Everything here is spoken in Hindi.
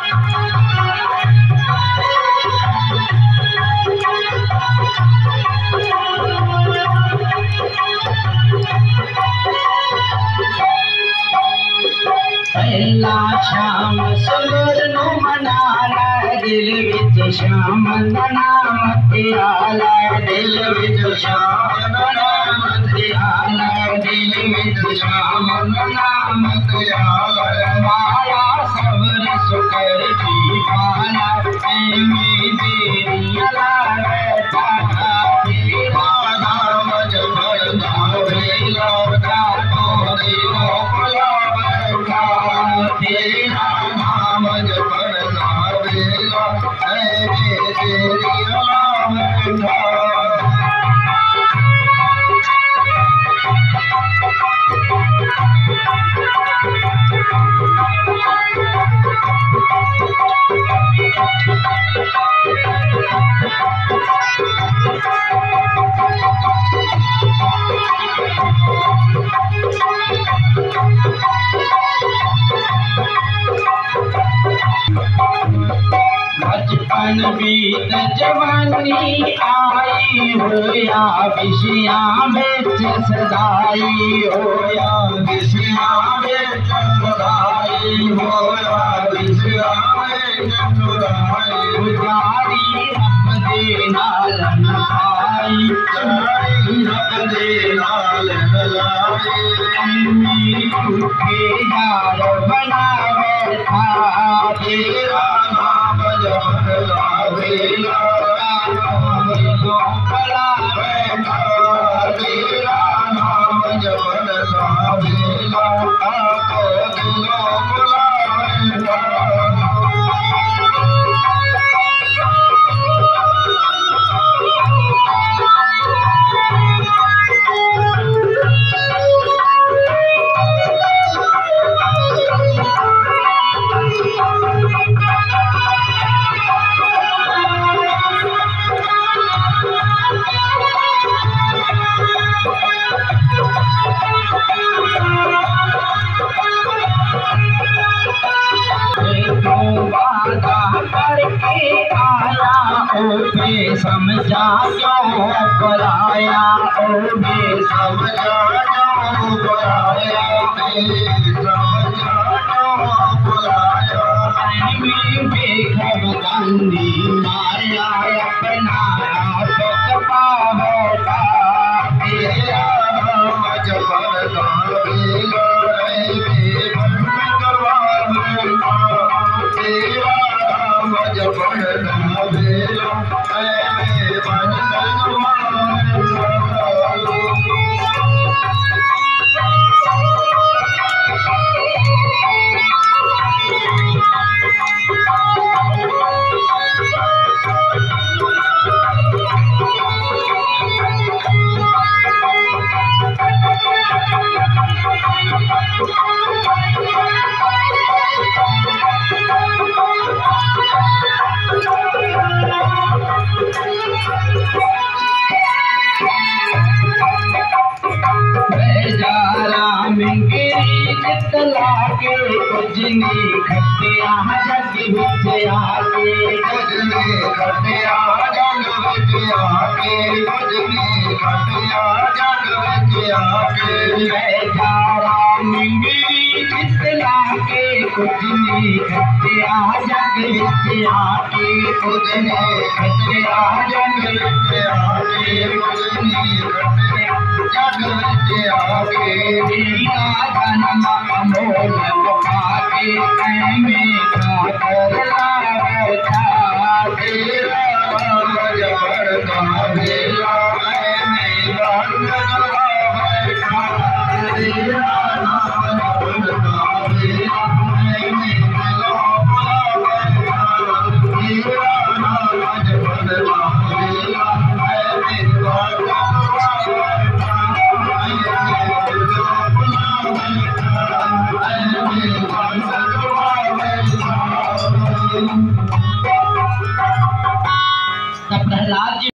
पहला शाम सुर नु मनाला दिल विच शाम दा नाम ध्याला दिल विच शाम दा नाम ध्याला दिल विच शाम दा नाम ध्याला माया सबर सुकर दी पाला ऐमी तेरी अला बैठा तेरा नाम जबर दावे लौटा तो दिलो तेरा नाम जपना बेला है तेरी बचपन बीत जवानी आई होया विषया बिच सदाई होया विषया बिच सदाई होया विषया बिच सदाई गुजारी रब दे नाल नभाई रब दे नाल नभाई अम्मी के यार बना बैठा तेरा नाम जपना बेला भला बैठा तेरा नाम जपना बेला दिलो भला समझा क्यों बुलाया ओबे समझा क्यों बुलाया समझा क्यों बुलाया बेखब गंदी माया अपना पावता तेरा नाम जपना बेला तेरा नाम जपना बेला तला के कुजनी खटिया जग विच आके कुजनी खटिया जग विच आके कुजनी खटिया जग विच आके बैठा रामगिरी तला के कुजनी खटिया जग विच आके कुजनी खटिया जग विच आके कुजनी खटिया जग विच आके तेरा जन्म अमोल पाके में खाकर बैठा तेरा नाम जपना बेला में बैठा तेरा नाम जपना बेला में तेरा नाम जपना बेला प्रहलाद